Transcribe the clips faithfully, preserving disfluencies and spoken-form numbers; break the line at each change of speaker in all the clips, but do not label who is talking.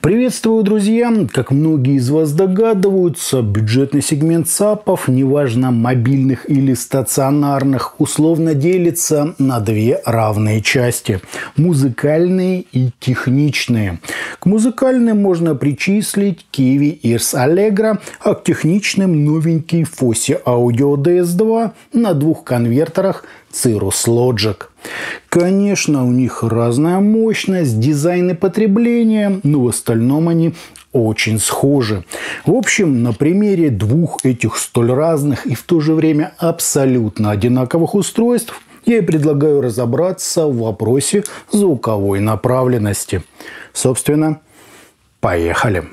Приветствую, друзья! Как многие из вас догадываются, бюджетный сегмент САПов, неважно мобильных или стационарных, условно делится на две равные части – музыкальные и техничные. К музыкальным можно причислить Kiwi Ears Allegro, а к техничным новенький Fosi Audio ди эс два на двух конвертерах Cirrus Logic. Конечно, у них разная мощность, дизайн и потребление, но в остальном они очень схожи. В общем, на примере двух этих столь разных и в то же время абсолютно одинаковых устройств я и предлагаю разобраться в вопросе звуковой направленности. Собственно, поехали!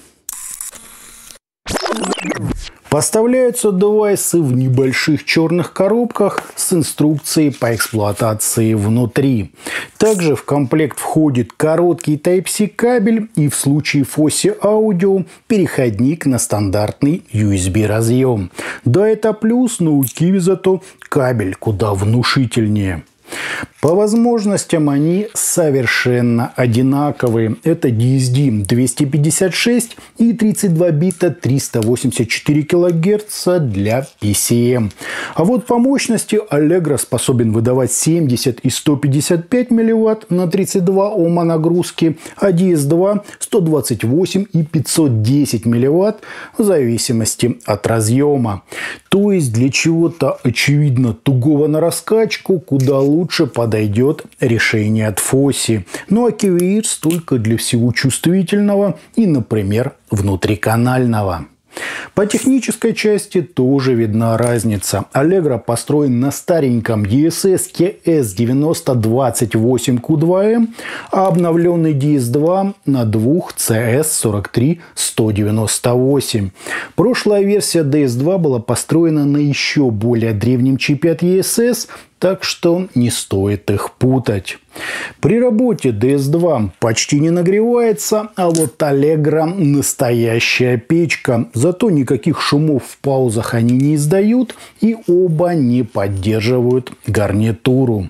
Поставляются девайсы в небольших черных коробках с инструкцией по эксплуатации внутри. Также в комплект входит короткий Type-C кабель и в случае Fosi Audio переходник на стандартный ю эс би разъем. Да, это плюс, но у Kiwi зато кабель куда внушительнее. По возможностям они совершенно одинаковые. Это ди эс ди двести пятьдесят шесть и тридцать два бита триста восемьдесят четыре килогерца для пи си эм. А вот по мощности Allegro способен выдавать семьдесят и сто пятьдесят пять милливатт на тридцать два ома нагрузки, а ди эс два сто двадцать восемь и пятьсот десять милливатт в зависимости от разъема. То есть для чего-то очевидно тугого на раскачку куда лучше подойдет решение от Fosi. Ну а Kiwi Ears только для всего чувствительного и, например, внутриканального. По технической части тоже видна разница. Allegro построен на стареньком и эс эс кей эс девяносто двадцать восемь кью два эм, а обновленный ди эс два на двух си эс сорок три сто девяносто восемь. Прошлая версия ди эс два была построена на еще более древнем чипе от и эс эс, так что не стоит их путать. При работе ди эс два почти не нагревается, а вот Allegro настоящая печка. Зато никаких шумов в паузах они не издают и оба не поддерживают гарнитуру.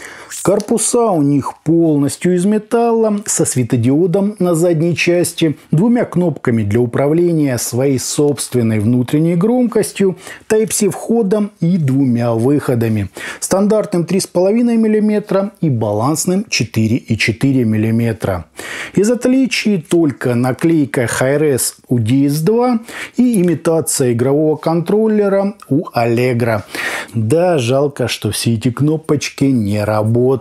Корпуса у них полностью из металла, со светодиодом на задней части, двумя кнопками для управления своей собственной внутренней громкостью, Type-C входом и двумя выходами. Стандартным три и пять миллиметра и балансным четыре и четыре миллиметра. Из отличий только наклейка Hi-Res у ди эс два и имитация игрового контроллера у Allegro. Да, жалко, что все эти кнопочки не работают.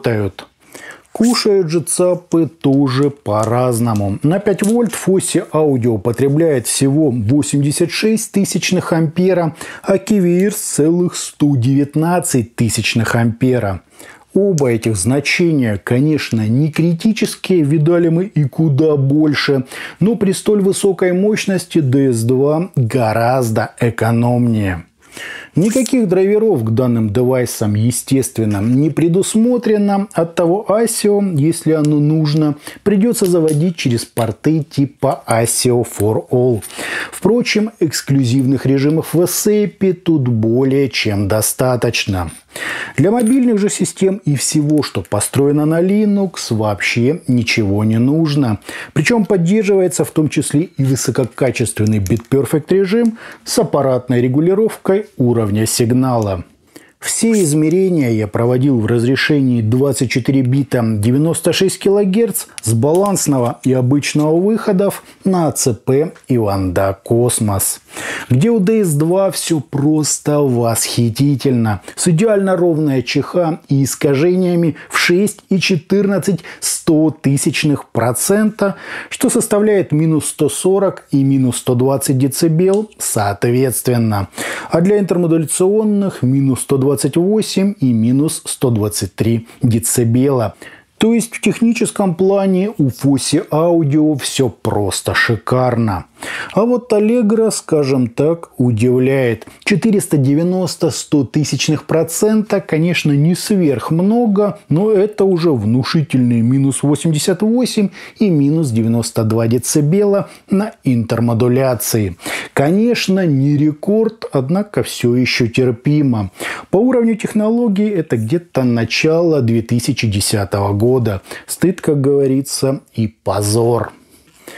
Кушают же ЦАПы тоже по-разному. На пять вольт Fosi Audio потребляет всего восемьдесят шесть тысячных ампера, а Kiwi Ears целых сто девятнадцать тысячных ампера. Оба этих значения, конечно, не критические, видали мы и куда больше, но при столь высокой мощности ди эс два гораздо экономнее. Никаких драйверов к данным девайсам, естественно, не предусмотрено. Оттого асио, если оно нужно, придется заводить через порты типа асио фор ол. Впрочем, эксклюзивных режимов в эсэпе тут более чем достаточно. Для мобильных же систем и всего, что построено на Linux, вообще ничего не нужно. Причем поддерживается в том числе и высококачественный BitPerfect режим с аппаратной регулировкой уровня сигнала. Все измерения я проводил в разрешении двадцать четыре бита девяносто шесть килогерц с балансного и обычного выходов на а цэ пэ и Wanda Cosmos, где у ди эс два все просто восхитительно, с идеально ровной ЧХ и искажениями в шесть и четырнадцать тысячных процента, что составляет минус сто сорок и минус сто двадцать децибел соответственно, а для интермодуляционных минус сто двадцать восемь и минус сто двадцать три децибела. То есть в техническом плане у Fosi Audio все просто шикарно. А вот Allegro, скажем так, удивляет. четыреста девяносто сто тысячных процента, конечно, не сверхмного, но это уже внушительные минус восемьдесят восемь и минус девяносто два децибела на интермодуляции. Конечно, не рекорд, однако все еще терпимо. По уровню технологий это где-то начало две тысячи десятого года. Стыд, как говорится, и позор.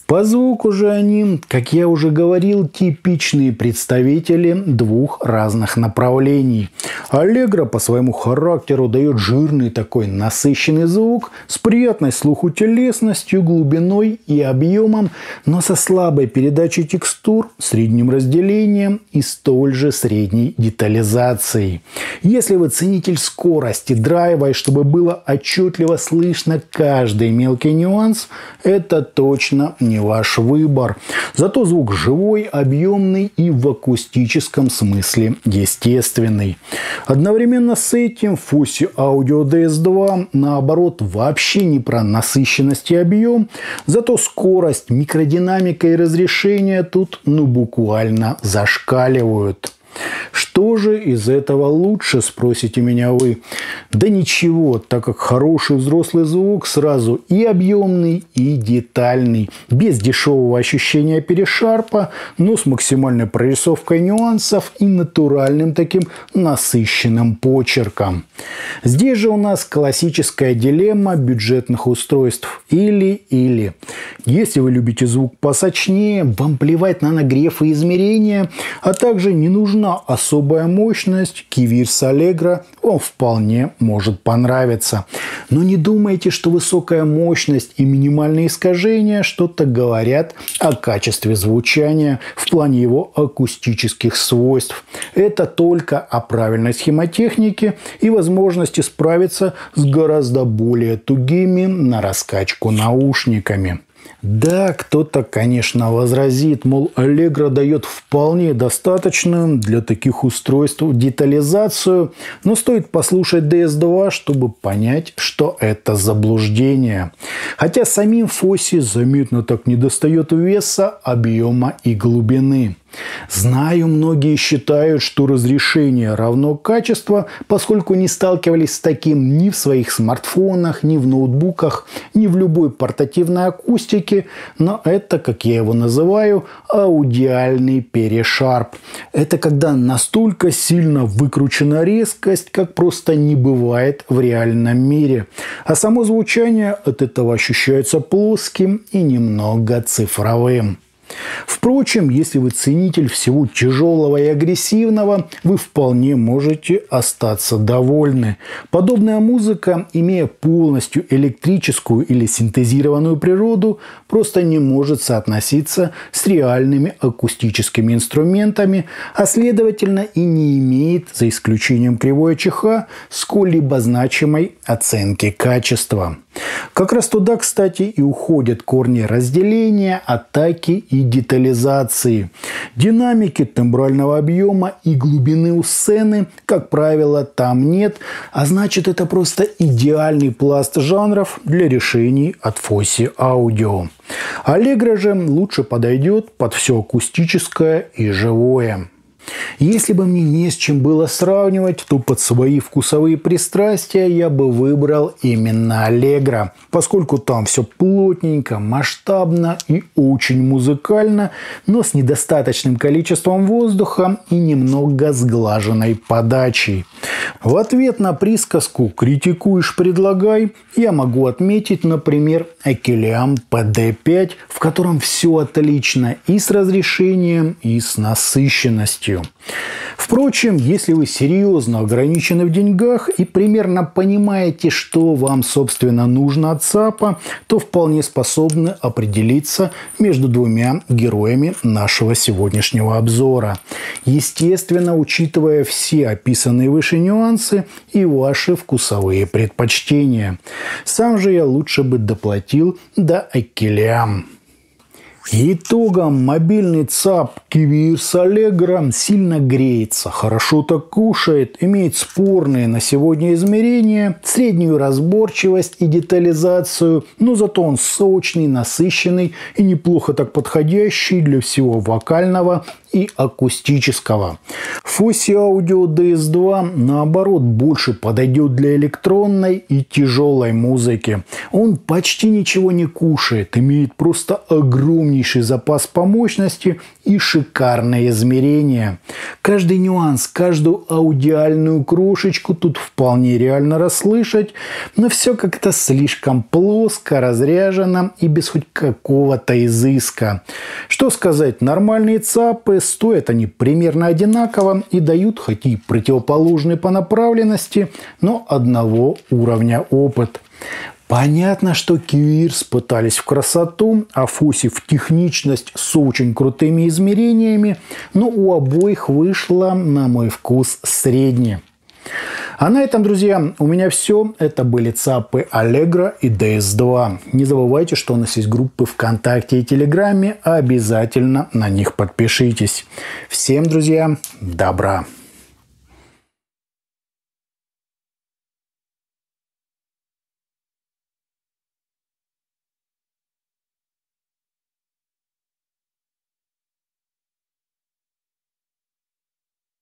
По звуку же они, как я уже говорил, типичные представители двух разных направлений. Allegro по своему характеру дает жирный такой насыщенный звук с приятной слуху телесностью, глубиной и объемом, но со слабой передачей текстур, средним разделением и столь же средней детализацией. Если вы ценитель скорости, драйва и чтобы было отчетливо слышно каждый мелкий нюанс, это точно не ваш выбор. Зато звук живой, объемный и в акустическом смысле естественный. Одновременно с этим Fosi Audio ди эс два наоборот вообще не про насыщенность и объем, зато скорость, микродинамика и разрешение тут ну буквально зашкаливают. Что же из этого лучше, спросите меня вы? Да ничего, так как хороший взрослый звук сразу и объемный, и детальный, без дешевого ощущения перешарпа, но с максимальной прорисовкой нюансов и натуральным таким насыщенным почерком. Здесь же у нас классическая дилемма бюджетных устройств. Или-или. Если вы любите звук посочнее, вам плевать на нагрев и измерения, а также не нужна особая мощность, Киверс Allegro вам вполне может понравиться. Но не думайте, что высокая мощность и минимальные искажения что-то говорят о качестве звучания в плане его акустических свойств. Это только о правильной схемотехнике и возможности справиться с гораздо более тугими на раскачку наушниками. Да, кто-то, конечно, возразит, мол, Allegro дает вполне достаточную для таких устройств детализацию, но стоит послушать ди эс два, чтобы понять, что это заблуждение. Хотя самим Fosi заметно так недостает веса, объема и глубины. Знаю, многие считают, что разрешение равно качество, поскольку не сталкивались с таким ни в своих смартфонах, ни в ноутбуках, ни в любой портативной акустике, но это, как я его называю, аудиальный перешарп. Это когда настолько сильно выкручена резкость, как просто не бывает в реальном мире. А само звучание от этого ощущается плоским и немного цифровым. Впрочем, если вы ценитель всего тяжелого и агрессивного, вы вполне можете остаться довольны. Подобная музыка, имея полностью электрическую или синтезированную природу, просто не может соотноситься с реальными акустическими инструментами, а следовательно и не имеет, за исключением кривой ЧХ, сколь-либо значимой оценки качества. Как раз туда, кстати, и уходят корни разделения, атаки и детализации. Динамики, тембрального объема и глубины у сцены, как правило, там нет, а значит, это просто идеальный пласт жанров для решений от Fosi Audio. Allegro же лучше подойдет под все акустическое и живое. Если бы мне не с чем было сравнивать, то под свои вкусовые пристрастия я бы выбрал именно Allegro, поскольку там все плотненько, масштабно и очень музыкально, но с недостаточным количеством воздуха и немного сглаженной подачей. В ответ на присказку «критикуешь, предлагай» я могу отметить, например, Aquileum пи ди пять, в котором все отлично и с разрешением, и с насыщенностью. Впрочем, если вы серьезно ограничены в деньгах и примерно понимаете, что вам, собственно, нужно от ЦАПа, то вполне способны определиться между двумя героями нашего сегодняшнего обзора. Естественно, учитывая все описанные выше нюансы и ваши вкусовые предпочтения. Сам же я лучше бы доплатил до Aquileum. Итогом мобильный ЦАП Киверс Allegro сильно греется, хорошо так кушает, имеет спорные на сегодня измерения, среднюю разборчивость и детализацию, но зато он сочный, насыщенный и неплохо так подходящий для всего вокального и акустического. Fosi Audio ди эс два, наоборот, больше подойдет для электронной и тяжелой музыки. Он почти ничего не кушает, имеет просто огромный огромнейший запас по мощности и шикарное измерение. Каждый нюанс, каждую аудиальную крошечку тут вполне реально расслышать, но все как-то слишком плоско, разряжено и без хоть какого-то изыска. Что сказать, нормальные ЦАПы, стоят они примерно одинаково и дают хоть и противоположный по направленности, но одного уровня опыт. Понятно, что Кьюирс пытались в красоту, а Фоси в техничность с очень крутыми измерениями, но у обоих вышло, на мой вкус, средне. А на этом, друзья, у меня все. Это были ЦАПы Allegro и ди эс два. Не забывайте, что у нас есть группы ВКонтакте и Телеграме. Обязательно на них подпишитесь. Всем, друзья, добра!